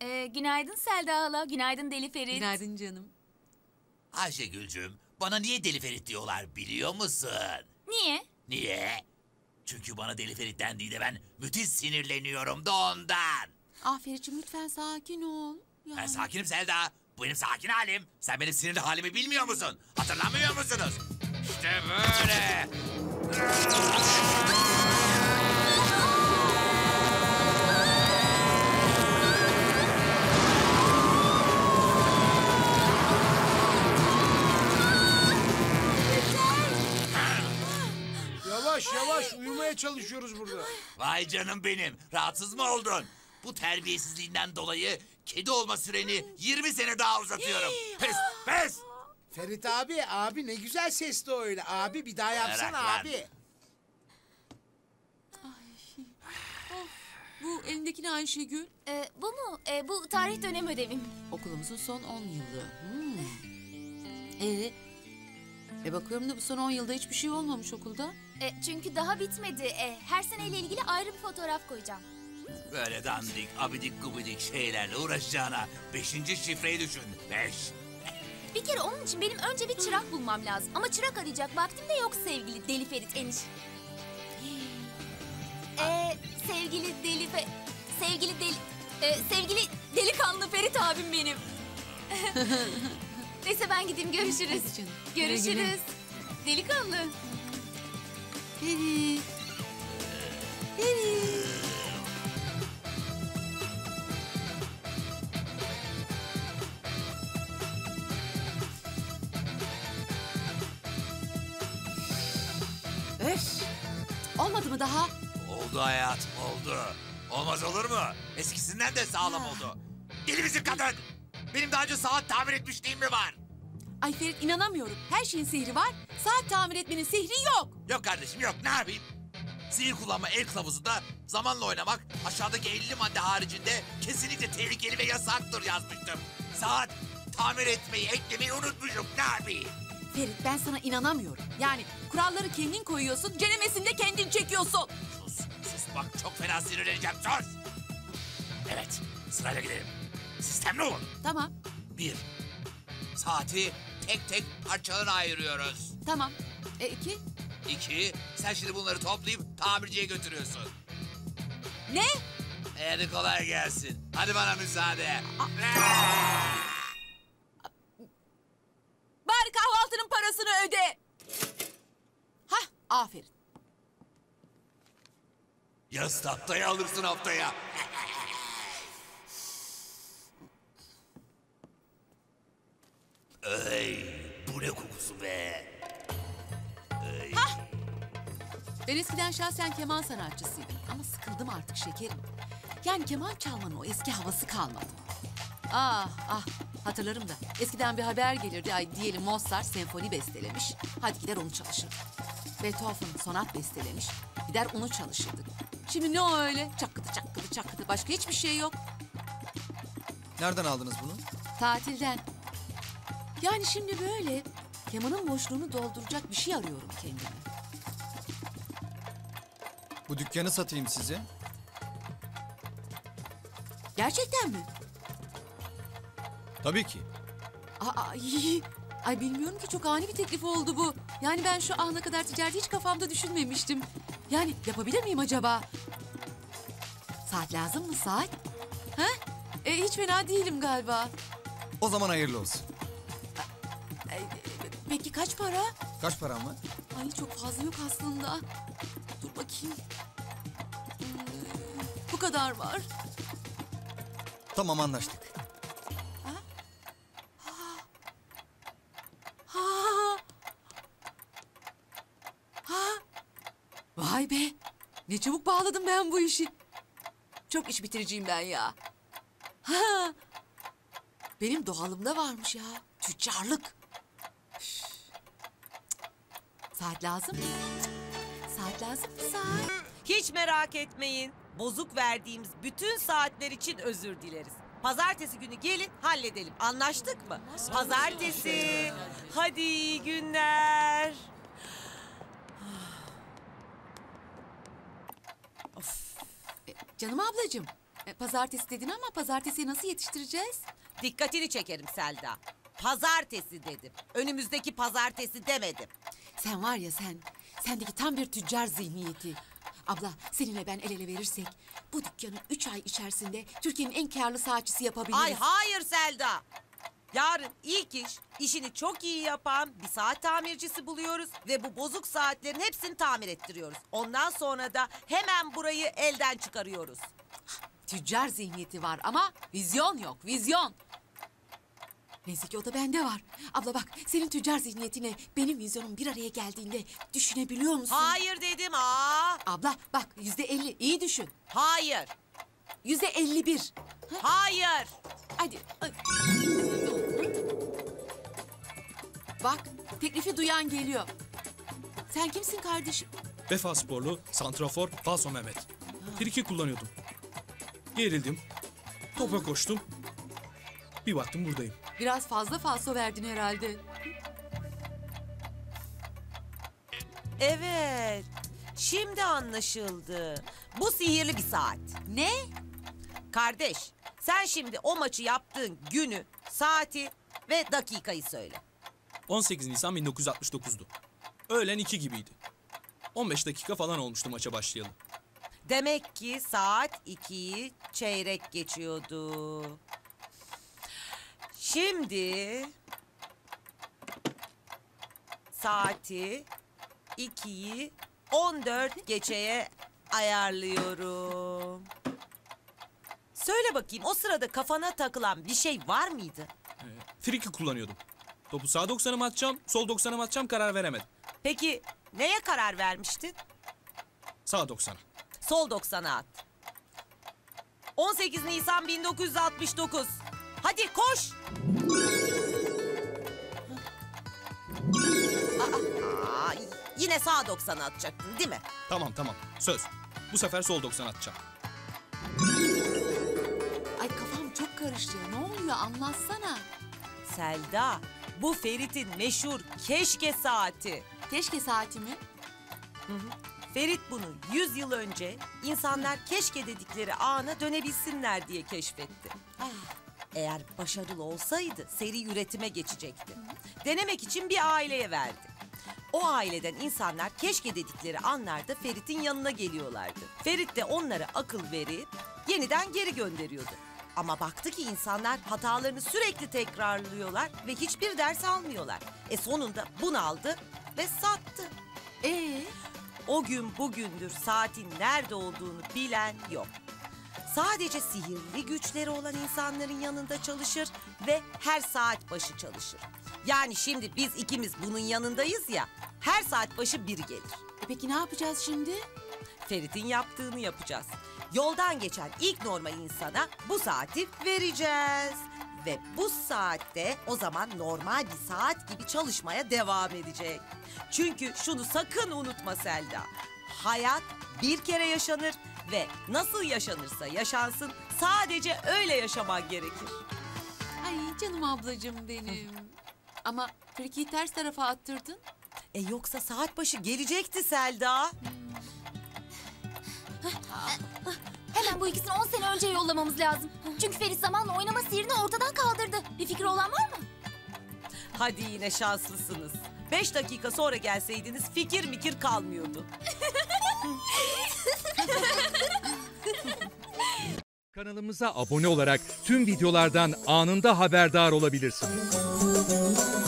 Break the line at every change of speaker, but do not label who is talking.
Günaydın Selda hala, günaydın Deli Ferit.
Günaydın canım.
Ayşegül'cüm, bana niye Deli Ferit diyorlar biliyor musun?
Niye?
Niye? Çünkü bana Deli Ferit dendiğinde ben müthiş sinirleniyorum da ondan.
Aferin lütfen sakin ol. Ya.
Ben sakinim Selda. Bu benim sakin halim. Sen benim sinirli halimi bilmiyor musun? Hatırlamıyor musunuz? İşte böyle.
Yavaş yavaş uyumaya çalışıyoruz burada.
Vay canım benim. Rahatsız mı oldun? Bu terbiyesizliğinden dolayı kedi olma süreni 20 sene daha uzatıyorum. Pes, pes.
Ferit abi ne güzel sesti o öyle. Abi bir daha yapsana
Merak lan.
abi.
Bu elindeki ne Ayşegül?
Bu mu? Bu tarih dönem ödevim.
Okulumuzun son 10 yılı. Bakıyorum da bu son 10 yılda hiçbir şey olmamış okulda.
Çünkü daha bitmedi. Her seneyle ilgili ayrı bir fotoğraf koyacağım.
Böyle dandik, abidik gubidik şeylerle uğraşacağına 5. şifreyi düşün. 5.
Bir kere onun için benim önce bir çırak bulmam lazım. Ama çırak arayacak vaktim de yok sevgili Deli Ferit eniş. Sevgili delikanlı Ferit abim benim. Neyse ben gideyim, görüşürüz.
Hadi canım.
Görüşürüz.
Güle güle.
Delikanlı.
Ferit. Ferit. Öf. Olmadı mı daha?
Oldu hayatım, oldu. Olmaz olur mu? Eskisinden de sağlam oldu. Deli misin kadın? Benim daha önce saat tamir etmişliğim mi var?
Ay Ferit inanamıyorum. Her şeyin sihri var. Saat tamir etmenin sihri yok.
Yok kardeşim yok, ne yapayım? Sihir kullanma el kılavuzunda zamanla oynamak aşağıdaki 50 madde haricinde kesinlikle tehlikeli ve yasaktır yazmıştım. Saat tamir etmeyi, eklemeyi unutmuşum, ne yapayım?
Ferit ben sana inanamıyorum. Yani kuralları kendin koyuyorsun, ceremesini de kendin çekiyorsun.
Sus, sus bak çok fena sinirleneceğim, sus! Evet, sırayla gidelim. Sistemli olun.
Tamam,
1. Saati tek tek parçalarına ayırıyoruz.
tamam. 2.
2. Sen şimdi bunları toplayıp tamirciye götürüyorsun.
Ne?
Hadi kolay gelsin. Hadi bana müsaade.
Bari kahvaltının parasını öde. Hah, aferin.
Yarısı haftaya alırsın haftaya. Ay, bu ne kokusu be?
Ben eskiden şahsen keman sanatçısıydım. Ama sıkıldım artık şekerim. Yani keman çalmanın o eski havası kalmadı. Ah, hatırlarım da. Eskiden bir haber gelirdi. Ay diyelim Mozart senfoni bestelemiş. Hadi gider onu çalışırdık. Beethoven sonat bestelemiş. Gider onu çalışırdık. Şimdi ne o öyle? Çakkıdı çakkıdı çakkıdı. Başka hiçbir şey yok.
Nereden aldınız bunu?
Tatilden. Yani şimdi böyle kemanın boşluğunu dolduracak bir şey arıyorum kendime.
Bu dükkanı satayım size.
Gerçekten mi?
Tabii ki.
Ay bilmiyorum ki, çok ani bir teklif oldu bu. Yani ben şu ana kadar ticareti hiç kafamda düşünmemiştim. Yani yapabilir miyim acaba? Saat lazım mı saat? Ha? Hiç fena değilim galiba.
O zaman hayırlı olsun.
Peki kaç para?
Kaç param var?
Ay çok fazla yok aslında. Dur bakayım. Bu kadar var.
Tamam anlaştık.
Vay be. Ne çabuk bağladım ben bu işi. Çok iş bitiriciyim ben ya. Ha. Benim doğalımda varmış ya. Tüccarlık. Üf. Saat lazım mı? Saat lazım mı saat?
Hiç merak etmeyin. Bozuk verdiğimiz bütün saatler için özür dileriz. Pazartesi günü gelin halledelim. Anlaştık mı? Pazartesi. Hadi iyi günler.
Canım ablacığım. Pazartesi dedin ama pazartesiye nasıl yetiştireceğiz?
Dikkatini çekerim Selda. Pazartesi dedim. Önümüzdeki pazartesi demedim.
Sen var ya sen, sendeki tam bir tüccar zihniyeti. Abla seninle ben el ele verirsek bu dükkanı 3 ay içerisinde Türkiye'nin en karlı saatçisi yapabiliriz.
Ay hayır Selda. Yarın ilk iş, işini çok iyi yapan bir saat tamircisi buluyoruz ve bu bozuk saatlerin hepsini tamir ettiriyoruz. Ondan sonra da hemen burayı elden çıkarıyoruz.
Tüccar zihniyeti var ama vizyon yok, vizyon. Neyse ki o da bende var. Abla bak senin tüccar zihniyetinle benim vizyonum bir araya geldiğinde düşünebiliyor musun?
Hayır dedim.
Abla bak %50 iyi düşün.
Hayır.
%51.
Hayır.
Hadi. Bak teklifi duyan geliyor. Sen kimsin kardeşim?
Vefa sporlu, santrafor, Falso Mehmet. Friki kullanıyordum. Gerildim. Topa koştum. Bir baktım buradayım.
Biraz fazla falso verdin herhalde.
Evet. Şimdi anlaşıldı. Bu sihirli bir saat.
Ne?
Kardeş, sen şimdi o maçı yaptığın günü, saati ve dakikayı söyle.
18 Nisan 1969'du. Öğlen 2 gibiydi. 15 dakika falan olmuştu maça başlayalı.
Demek ki saat 2'yi çeyrek geçiyordu. Şimdi saati 2'yi 14 geçeye ayarlıyorum. Söyle bakayım, o sırada kafana takılan bir şey var mıydı?
Friki kullanıyordum. Topu sağ 90'a mı atacağım, sol 90'a mı atacağım karar veremedim.
Peki neye karar vermiştin?
Sağ 90'a.
Sol 90'a at. 18 Nisan 1969. Hadi koş. Aa, yine sağ 90'a atacaktın değil mi?
Tamam. Söz. Bu sefer sol 90 atacağım.
Ay kafam çok karıştı. Ne oluyor anlatsana.
Selda, bu Ferit'in meşhur keşke saati.
Keşke saatimi.
Ferit bunu 100 yıl önce insanlar keşke dedikleri ana dönebilsinler diye keşfetti. Eğer başarılı olsaydı seri üretime geçecekti. Denemek için bir aileye verdi. O aileden insanlar keşke dedikleri anlarda Ferit'in yanına geliyorlardı. Ferit de onlara akıl verip yeniden geri gönderiyordu. Ama baktı ki insanlar hatalarını sürekli tekrarlıyorlar ve hiçbir ders almıyorlar. Sonunda bunaldı ve sattı. O gün bugündür saatin nerede olduğunu bilen yok. Sadece sihirli güçleri olan insanların yanında çalışır ve her saat başı çalışır. Yani şimdi biz ikimiz bunun yanındayız ya, her saat başı biri gelir.
Peki ne yapacağız şimdi?
Ferit'in yaptığını yapacağız. Yoldan geçen ilk normal insana bu saati vereceğiz. Ve bu saatte o zaman normal bir saat gibi çalışmaya devam edecek. Çünkü şunu sakın unutma Selda. Hayat bir kere yaşanır ve nasıl yaşanırsa yaşansın sadece öyle yaşaman gerekir.
Ay canım ablacığım benim. Ama frikiyi ters tarafa attırdın.
Yoksa saat başı gelecekti Selda.
Hemen bu ikisini 10 sene önce yollamamız lazım. Çünkü Ferit zamanla oynama sihirini ortadan kaldırdı. Bir fikri olan var mı?
Hadi yine şanslısınız. 5 dakika sonra gelseydiniz fikir mikir kalmıyordu.
Kanalımıza abone olarak tüm videolardan anında haberdar olabilirsiniz.